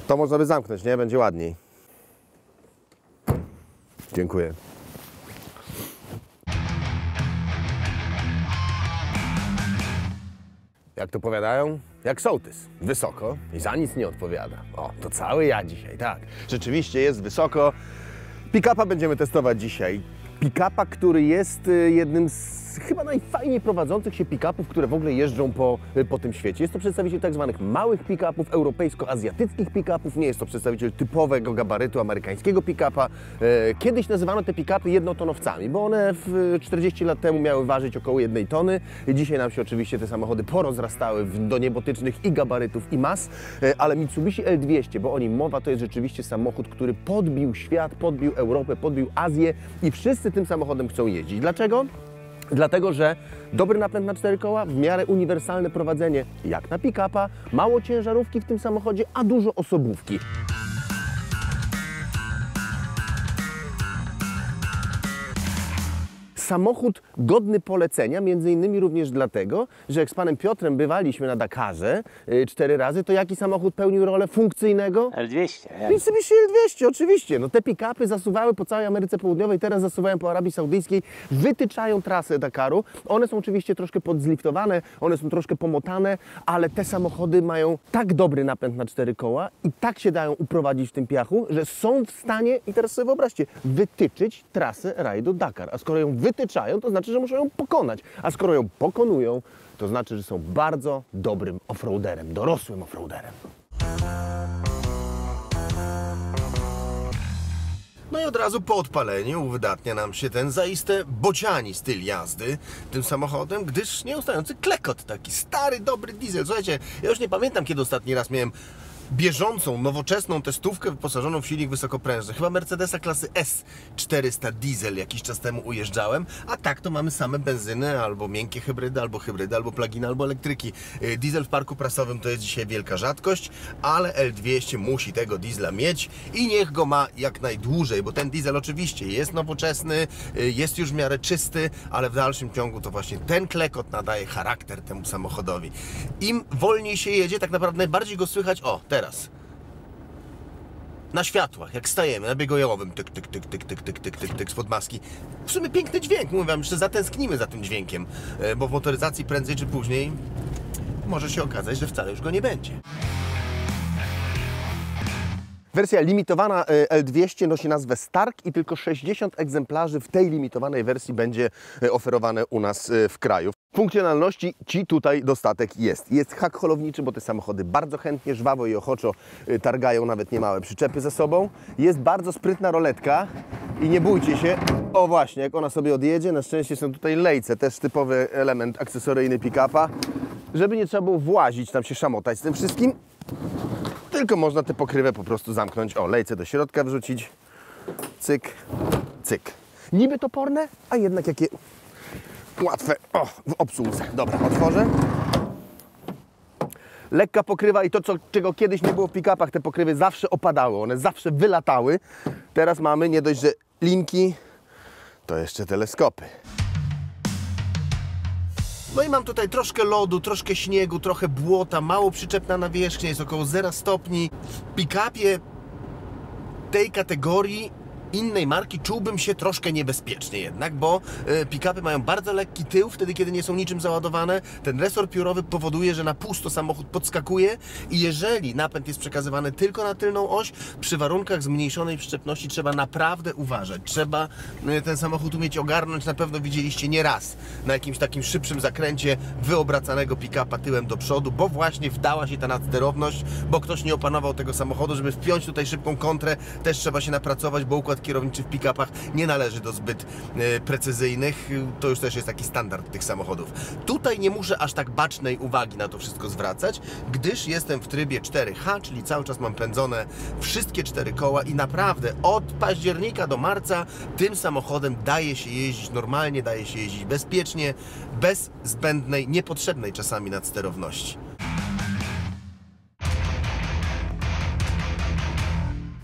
To można by zamknąć, nie? Będzie ładniej. Dziękuję. Jak to powiadają? Jak sołtys. Wysoko i za nic nie odpowiada. O, to cały ja dzisiaj, tak. Rzeczywiście jest wysoko. Pick-upa będziemy testować dzisiaj. Pick-upa, który jest jednym z chyba najfajniej prowadzących się pick-upów, które w ogóle jeżdżą po tym świecie. Jest to przedstawiciel tak zwanych małych pick-upów, europejsko-azjatyckich pick-upów. Nie jest to przedstawiciel typowego gabarytu amerykańskiego pick-upa. Kiedyś nazywano te pick-upy jednotonowcami, bo one 40 lat temu miały ważyć około 1 tony. Dzisiaj nam się oczywiście te samochody porozrastały do niebotycznych i gabarytów, i mas, ale Mitsubishi L200, bo o nim mowa, to jest rzeczywiście samochód, który podbił świat, podbił Europę, podbił Azję i wszyscy tym samochodem chcą jeździć. Dlaczego? Dlatego, że dobry napęd na 4 koła, w miarę uniwersalne prowadzenie jak na pick-upa, mało ciężarówki w tym samochodzie, a dużo osobówki. Samochód godny polecenia, między innymi również dlatego, że jak z panem Piotrem bywaliśmy na Dakarze 4 razy, to jaki samochód pełnił rolę funkcyjnego? L200. Mitsubishi L200, oczywiście. No te pick-upy zasuwały po całej Ameryce Południowej, teraz zasuwają po Arabii Saudyjskiej, wytyczają trasę Dakaru. One są oczywiście troszkę podzliftowane, one są troszkę pomotane, ale te samochody mają tak dobry napęd na 4 koła i tak się dają uprowadzić w tym piachu, że są w stanie, i teraz sobie wyobraźcie, wytyczyć trasę rajdu Dakar. A skoro ją wytyczają, to znaczy, że muszą ją pokonać. A skoro ją pokonują, to znaczy, że są bardzo dobrym offroaderem, dorosłym offroaderem. No i od razu po odpaleniu uwydatnia nam się ten zaiste bociani styl jazdy tym samochodem, gdyż nieustający klekot, taki stary, dobry diesel. Słuchajcie, ja już nie pamiętam, kiedy ostatni raz miałem bieżącą, nowoczesną testówkę wyposażoną w silnik wysokoprężny. Chyba Mercedesa klasy S400 diesel jakiś czas temu ujeżdżałem, a tak to mamy same benzyny, albo miękkie hybrydy, albo pluginy, albo elektryki. Diesel w parku prasowym to jest dzisiaj wielka rzadkość, ale L200 musi tego diesla mieć i niech go ma jak najdłużej, bo ten diesel oczywiście jest nowoczesny, jest już w miarę czysty, ale w dalszym ciągu to właśnie ten klekot nadaje charakter temu samochodowi. Im wolniej się jedzie, tak naprawdę najbardziej go słychać, teraz. Na światłach, jak stajemy, na biegu jałowym, tyk, tyk, tyk, tyk, tyk, tyk, tyk, tyk, tyk, spod maski. W sumie piękny dźwięk, mówię wam, że zatęsknimy za tym dźwiękiem, bo w motoryzacji prędzej czy później może się okazać, że wcale już go nie będzie. Wersja limitowana L200 nosi nazwę Stark i tylko 60 egzemplarzy w tej limitowanej wersji będzie oferowane u nas w kraju. Funkcjonalności ci tutaj dostatek jest. Jest hak holowniczy, bo te samochody bardzo chętnie, żwawo i ochoczo targają nawet niemałe przyczepy ze sobą. Jest bardzo sprytna roletka i nie bójcie się, o właśnie, jak ona sobie odjedzie, na szczęście są tutaj lejce, też typowy element akcesoryjny pick-upa, żeby nie trzeba było włazić, tam się szamotać z tym wszystkim. Tylko można tę pokrywę po prostu zamknąć. O, lejce do środka wrzucić. Cyk, cyk. Niby toporne, a jednak jakie łatwe w obsłudze. Dobra, otworzę. Lekka pokrywa i to, czego kiedyś nie było w pick-upach, te pokrywy zawsze opadały, one zawsze wylatały. Teraz mamy nie dość, że linki, to jeszcze teleskopy. No i mam tutaj troszkę lodu, troszkę śniegu, trochę błota, mało przyczepna nawierzchnia, jest około 0 stopni. W pick-upie tej kategorii innej marki czułbym się troszkę niebezpiecznie jednak, bo pick-upy mają bardzo lekki tył, wtedy kiedy nie są niczym załadowane. Ten resor piórowy powoduje, że na pusto samochód podskakuje i jeżeli napęd jest przekazywany tylko na tylną oś, przy warunkach zmniejszonej przyczepności trzeba naprawdę uważać. Trzeba ten samochód umieć ogarnąć, na pewno widzieliście nieraz na jakimś takim szybszym zakręcie wyobracanego pick-upa tyłem do przodu, bo właśnie wdała się ta nadsterowność, bo ktoś nie opanował tego samochodu. Żeby wpiąć tutaj szybką kontrę, też trzeba się napracować, bo układ kierowniczy w pick-upach nie należy do zbyt precyzyjnych. To już też jest taki standard tych samochodów. Tutaj nie muszę aż tak bacznej uwagi na to wszystko zwracać, gdyż jestem w trybie 4H, czyli cały czas mam pędzone wszystkie 4 koła i naprawdę od października do marca tym samochodem daje się jeździć normalnie, daje się jeździć bezpiecznie, bez zbędnej, niepotrzebnej czasami nadsterowności.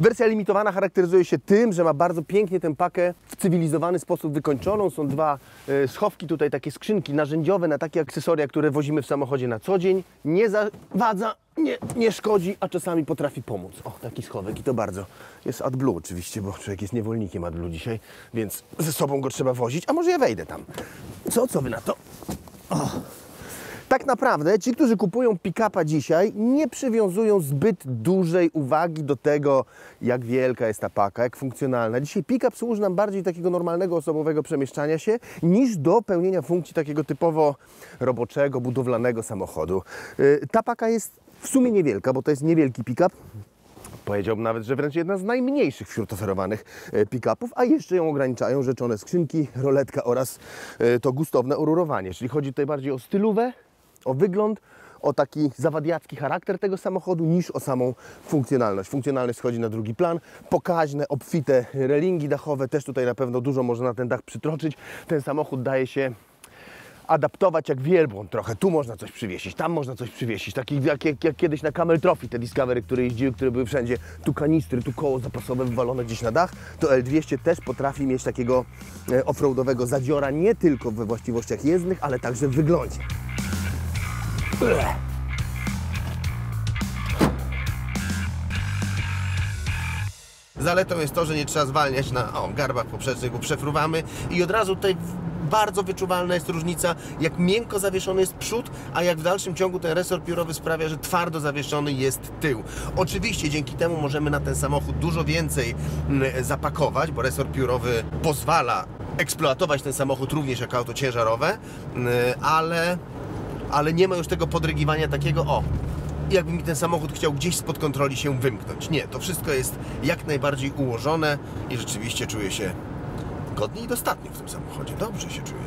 Wersja limitowana charakteryzuje się tym, że ma bardzo pięknie tę pakę w cywilizowany sposób wykończoną. Są dwa schowki tutaj, takie skrzynki narzędziowe na takie akcesoria, które wozimy w samochodzie na co dzień. Nie zawadza, nie szkodzi, a czasami potrafi pomóc. O, taki schowek i to bardzo. Jest AdBlue oczywiście, bo człowiek jest niewolnikiem AdBlue dzisiaj, więc ze sobą go trzeba wozić. A może ja wejdę tam? Co wy na to? O. Tak naprawdę ci, którzy kupują pick-upa dzisiaj, nie przywiązują zbyt dużej uwagi do tego, jak wielka jest ta paka, jak funkcjonalna. Dzisiaj pick-up służy nam bardziej takiego normalnego osobowego przemieszczania się, niż do pełnienia funkcji takiego typowo roboczego, budowlanego samochodu. Ta paka jest w sumie niewielka, bo to jest niewielki pick-up. Powiedziałbym nawet, że wręcz jedna z najmniejszych wśród oferowanych pick-upów, a jeszcze ją ograniczają rzeczone skrzynki, roletka oraz to gustowne orurowanie. Czyli chodzi tutaj bardziej o stylówę, o wygląd, o taki zawadiacki charakter tego samochodu niż o samą funkcjonalność. Funkcjonalność schodzi na drugi plan. Pokaźne, obfite relingi dachowe, też tutaj na pewno dużo można na ten dach przytroczyć. Ten samochód daje się adaptować jak wielbłąd trochę. Tu można coś przywiesić, tam można coś przywiesić. Taki jak kiedyś na Camel Trophy, te Discovery, które jeździły, które były wszędzie. Tu kanistry, tu koło zapasowe wywalone gdzieś na dach. To L200 też potrafi mieć takiego offroadowego zadziora nie tylko we właściwościach jezdnych, ale także w wyglądzie. Zaletą jest to, że nie trzeba zwalniać na garbach poprzecznych, bo przefruwamy i od razu tutaj bardzo wyczuwalna jest różnica, jak miękko zawieszony jest przód, a jak w dalszym ciągu ten resort piórowy sprawia, że twardo zawieszony jest tył. Oczywiście dzięki temu możemy na ten samochód dużo więcej zapakować, bo resort piórowy pozwala eksploatować ten samochód również jako auto ciężarowe, ale nie ma już tego podrygiwania takiego, jakby mi ten samochód chciał gdzieś spod kontroli się wymknąć. Nie, to wszystko jest jak najbardziej ułożone i rzeczywiście czuję się godnie i dostatnio w tym samochodzie. Dobrze się czuję.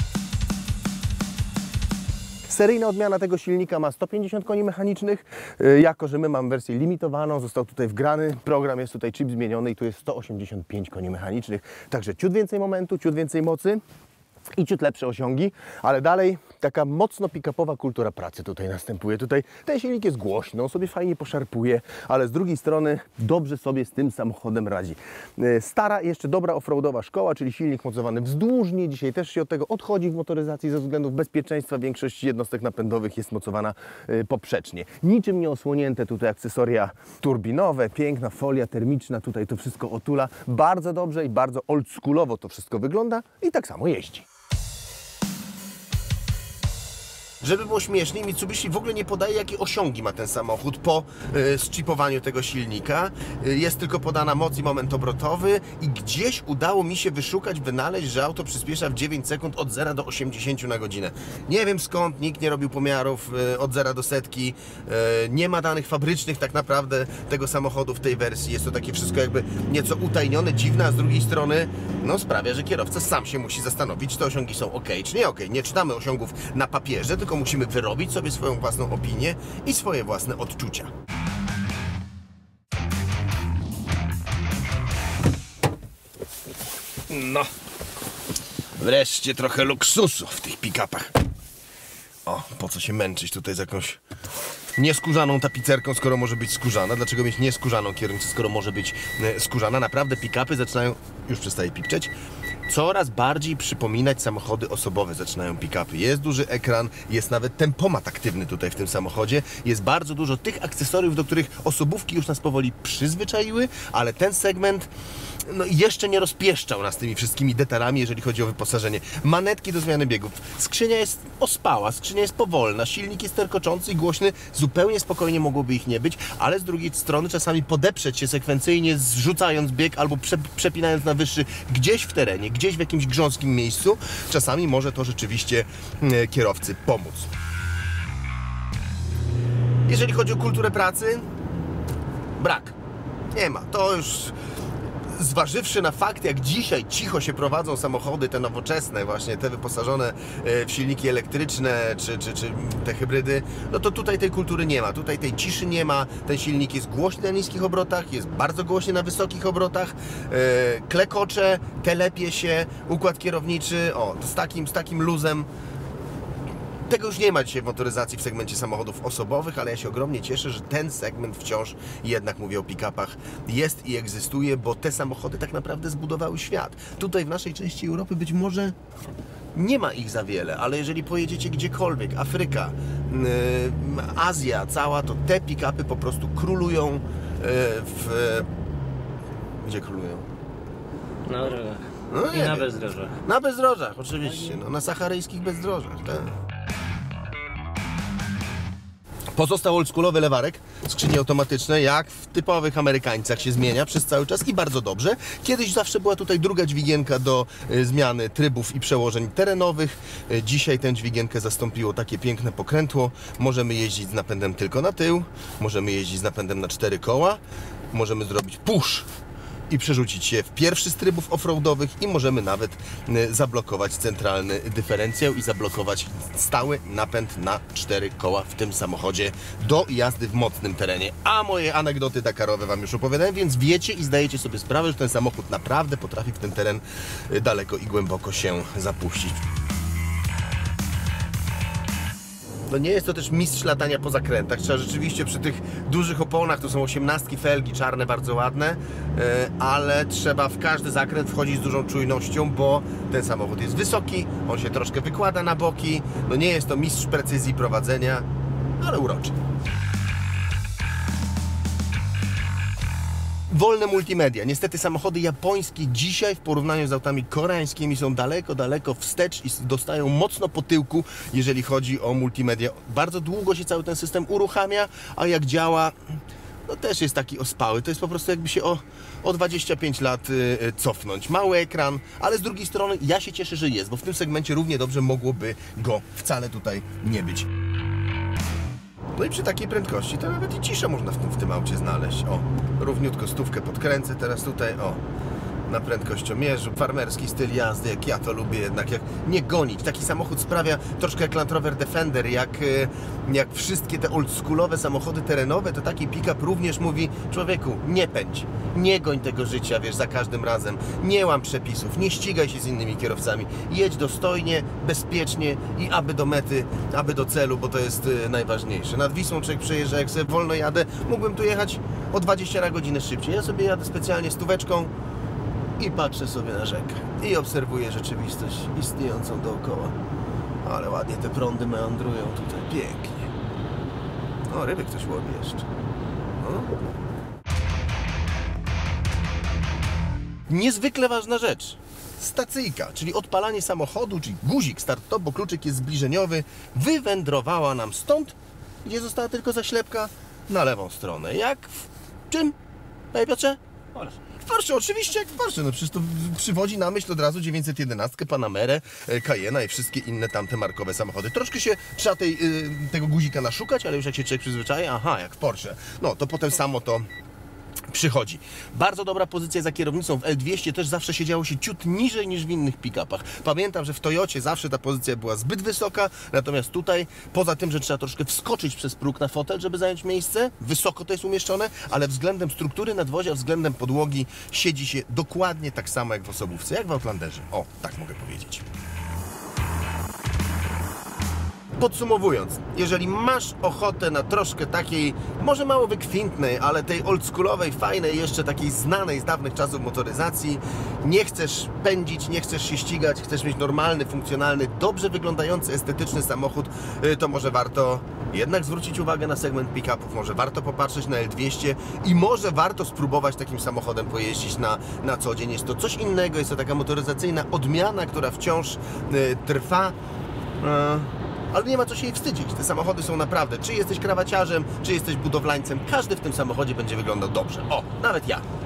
Seryjna odmiana tego silnika ma 150 koni mechanicznych. Jako że my mamy wersję limitowaną, został tutaj wgrany program, jest tutaj chip zmieniony i tu jest 185 koni mechanicznych. Także ciut więcej momentu, ciut więcej mocy i ciut lepsze osiągi, ale dalej taka mocno pick-upowa kultura pracy tutaj następuje. Tutaj ten silnik jest głośny, on sobie fajnie poszarpuje, ale z drugiej strony dobrze sobie z tym samochodem radzi. Stara, jeszcze dobra offroadowa szkoła, czyli silnik mocowany wzdłużnie. Dzisiaj też się od tego odchodzi w motoryzacji ze względów bezpieczeństwa. Większość jednostek napędowych jest mocowana poprzecznie. Niczym nie osłonięte tutaj akcesoria turbinowe, piękna folia termiczna, tutaj to wszystko otula. Bardzo dobrze i bardzo oldschoolowo to wszystko wygląda i tak samo jeździ. Żeby było śmieszniej, Mitsubishi w ogóle nie podaje, jakie osiągi ma ten samochód po zchipowaniu tego silnika. Jest tylko podana moc i moment obrotowy i gdzieś udało mi się wynaleźć, że auto przyspiesza w 9 sekund od 0 do 80 na godzinę. Nie wiem skąd, nikt nie robił pomiarów od 0 do setki. Nie ma danych fabrycznych tak naprawdę tego samochodu w tej wersji. Jest to takie wszystko jakby nieco utajnione, dziwne, a z drugiej strony sprawia, że kierowca sam się musi zastanowić, czy te osiągi są ok, czy nie ok. Nie czytamy osiągów na papierze, tylko musimy wyrobić sobie swoją własną opinię i swoje własne odczucia. No, wreszcie trochę luksusu w tych pick-upach. Po co się męczyć tutaj z jakąś nieskórzaną tapicerką, skoro może być skórzana? Dlaczego mieć nieskórzaną kierownicę, skoro może być skórzana? Naprawdę pick-upy zaczynają, już przestaje pikczeć, coraz bardziej przypominać samochody osobowe. Zaczynają pick-upy. Jest duży ekran, jest nawet tempomat aktywny tutaj w tym samochodzie. Jest bardzo dużo tych akcesoriów, do których osobówki już nas powoli przyzwyczaiły, ale ten segment jeszcze nie rozpieszczał nas tymi wszystkimi detalami, jeżeli chodzi o wyposażenie. Manetki do zmiany biegów. Skrzynia jest ospała, skrzynia jest powolna, silnik jest terkoczący i głośny. Zupełnie spokojnie mogłoby ich nie być, ale z drugiej strony czasami podeprzeć się sekwencyjnie, zrzucając bieg albo przepinając na wyższy gdzieś w terenie, gdzieś w jakimś grząskim miejscu. Czasami może to rzeczywiście kierowcy pomóc. Jeżeli chodzi o kulturę pracy, brak. Nie ma. To już... Zważywszy na fakt, jak dzisiaj cicho się prowadzą samochody, te nowoczesne, właśnie te wyposażone w silniki elektryczne, czy te hybrydy, to tutaj tej kultury nie ma, tutaj tej ciszy nie ma, ten silnik jest głośny na niskich obrotach, jest bardzo głośny na wysokich obrotach, klekocze, telepie się, układ kierowniczy, z takim luzem. Tego już nie ma dzisiaj w motoryzacji w segmencie samochodów osobowych, ale ja się ogromnie cieszę, że ten segment wciąż, jednak mówię o pick-upach, jest i egzystuje, bo te samochody tak naprawdę zbudowały świat. Tutaj w naszej części Europy być może nie ma ich za wiele, ale jeżeli pojedziecie gdziekolwiek, Afryka, Azja cała, to te pick-upy po prostu królują Gdzie królują? Na drogach. No, I na bezdrożach. Na bezdrożach, oczywiście, no, na saharyjskich bezdrożach, tak. Pozostał oldschoolowy lewarek, skrzynie automatyczne, jak w typowych Amerykańcach się zmienia przez cały czas i bardzo dobrze. Kiedyś zawsze była tutaj druga dźwigienka do zmiany trybów i przełożeń terenowych. Dzisiaj tę dźwigienkę zastąpiło takie piękne pokrętło. Możemy jeździć z napędem tylko na tył, możemy jeździć z napędem na 4 koła, możemy zrobić push i przerzucić się w pierwszy z trybów offroadowych i możemy nawet zablokować centralny dyferencjał i zablokować stały napęd na 4 koła w tym samochodzie do jazdy w mocnym terenie. A moje anegdoty dakarowe Wam już opowiadałem, więc wiecie i zdajecie sobie sprawę, że ten samochód naprawdę potrafi w ten teren daleko i głęboko się zapuścić. No nie jest to też mistrz latania po zakrętach. Trzeba rzeczywiście przy tych dużych oponach, to są 18 felgi, czarne, bardzo ładne, ale trzeba w każdy zakręt wchodzić z dużą czujnością, bo ten samochód jest wysoki, on się troszkę wykłada na boki. No nie jest to mistrz precyzji prowadzenia, ale uroczy. Wolne multimedia. Niestety samochody japońskie dzisiaj w porównaniu z autami koreańskimi są daleko, daleko wstecz i dostają mocno po tyłku, jeżeli chodzi o multimedia. Bardzo długo się cały ten system uruchamia, a jak działa, no też jest taki ospały. To jest po prostu jakby się o 25 lat cofnąć. Mały ekran, ale z drugiej strony ja się cieszę, że jest, bo w tym segmencie równie dobrze mogłoby go wcale tutaj nie być. No i przy takiej prędkości to nawet i ciszę można w tym aucie znaleźć. O, równiutko stówkę podkręcę teraz tutaj, o, na prędkościomierzu. Farmerski styl jazdy, jak ja to lubię jednak, jak nie gonić. Taki samochód sprawia troszkę jak Land Rover Defender, jak wszystkie te oldschoolowe samochody terenowe, to taki pick-up również mówi: człowieku, nie pędź, nie goń tego życia, wiesz, za każdym razem, nie łam przepisów, nie ścigaj się z innymi kierowcami, jedź dostojnie, bezpiecznie i aby do mety, aby do celu, bo to jest najważniejsze. Nad Wisłą człowiek przejeżdża, jak sobie wolno jadę, mógłbym tu jechać o 20 na godzinę szybciej. Ja sobie jadę specjalnie stóweczką i patrzę sobie na rzekę i obserwuję rzeczywistość istniejącą dookoła. Ale ładnie te prądy meandrują tutaj, pięknie. O, ryby ktoś łowi jeszcze. No. Niezwykle ważna rzecz. Stacyjka, czyli odpalanie samochodu, czyli guzik start-stop, bo kluczyk jest zbliżeniowy, wywędrowała nam stąd, gdzie została tylko zaślepka, na lewą stronę. Jak w czym, panie Piotrze? W Porsche, oczywiście jak w Porsche, no przecież to przywodzi na myśl od razu 911, Panamerę, Cayenne'a i wszystkie inne tamte markowe samochody. Troszkę się trzeba tego guzika naszukać, ale już jak się człowiek przyzwyczaja, aha, jak w Porsche, no to potem samo to przychodzi. Bardzo dobra pozycja za kierownicą. W L200 też zawsze siedziało się ciut niżej niż w innych pick-upach. Pamiętam, że w Toyocie zawsze ta pozycja była zbyt wysoka, natomiast tutaj, poza tym, że trzeba troszkę wskoczyć przez próg na fotel, żeby zająć miejsce, wysoko to jest umieszczone, ale względem struktury nadwozia, względem podłogi siedzi się dokładnie tak samo jak w osobówce, jak w Outlanderze. O, tak mogę powiedzieć. Podsumowując, jeżeli masz ochotę na troszkę takiej, może mało wykwintnej, ale tej oldschoolowej, fajnej, jeszcze takiej znanej z dawnych czasów motoryzacji, nie chcesz pędzić, nie chcesz się ścigać, chcesz mieć normalny, funkcjonalny, dobrze wyglądający, estetyczny samochód, to może warto jednak zwrócić uwagę na segment pick-upów, może warto popatrzeć na L200 i może warto spróbować takim samochodem pojeździć na co dzień. Jest to coś innego, jest to taka motoryzacyjna odmiana, która wciąż trwa. Ale nie ma co się jej wstydzić. Te samochody są naprawdę, czy jesteś krawaciarzem, czy jesteś budowlańcem, każdy w tym samochodzie będzie wyglądał dobrze. O, nawet ja.